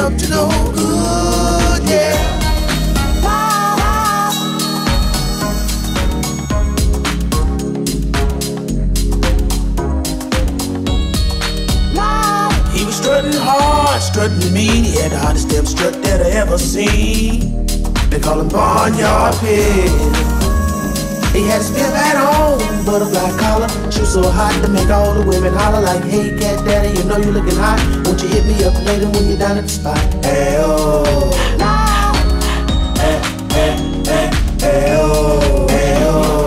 up to no good, yeah. He was strutting hard, strutting to me. He had the hottest damn strut that I ever seen. They call him BarnYard Pimp. He had his pimp hat on, butterfly collar, shoes so hot to make all the women holler like, hey cat daddy, you know you looking hot. Won't you hit me up later when you're down at the spot? Hey oh, hey hey hey hey oh, hey oh.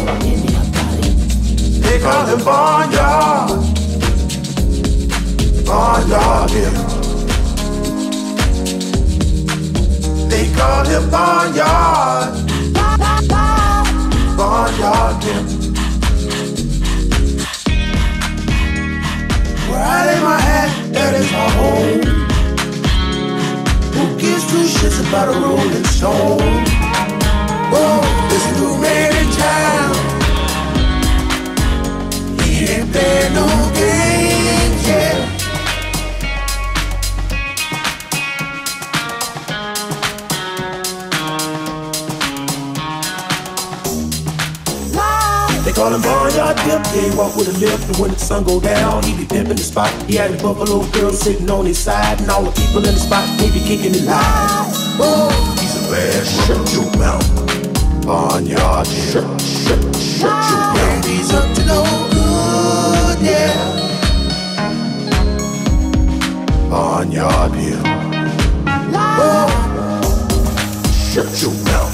They call him BarnYard Pimp. They call him BarnYard Pimp. Where I lay my hat, that is my home. Who gives two shits about a rolling stone? Whoa, there's a new man in town. He ain't playing no games, yeah. They call him BarnYard Pimp, yeah, he walk with a limp, and when the sun go down, he be pimping the spot. He had a buffalo girl sitting on his side, and all the people in the spot, they be kicking it live. Oh, he's a bad shut your mouth. BarnYard Pimp, shut your mouth. He's up to no good, yeah. BarnYard Pimp. Oh, shut your mouth.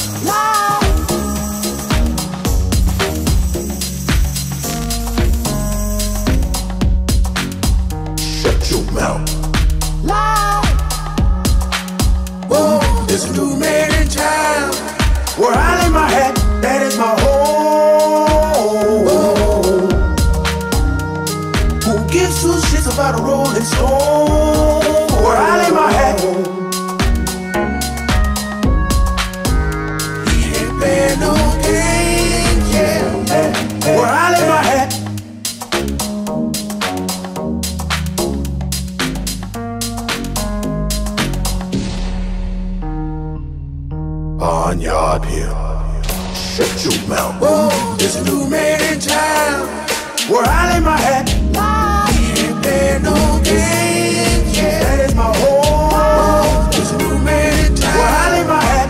Mouth. Whoa, there's a new man in town. Where I lay my hat, that is my home. Who gives two shits about a rolling stone? Where I lay my hat, he ain't playing no games, yeah. Where I lay my hat, BarnYard Pimp, shut your mouth. Whoa, there's a new man in town. Where I lay my hat, he ain't playing no games, yeah. That is my home. Whoa, there's a new man in town. Where I lay my hat,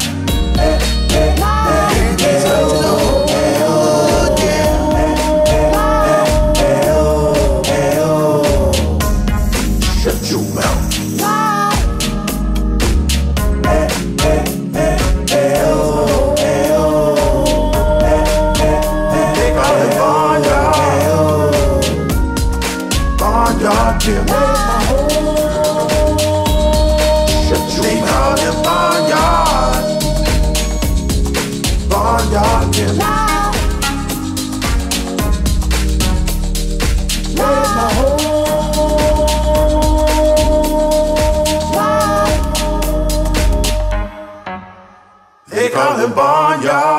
he's up to no good, yeah. Shut your mouth. BarnYard Pimp. They call him BarnYard Pimp. Where's my home? They call him BarnYard.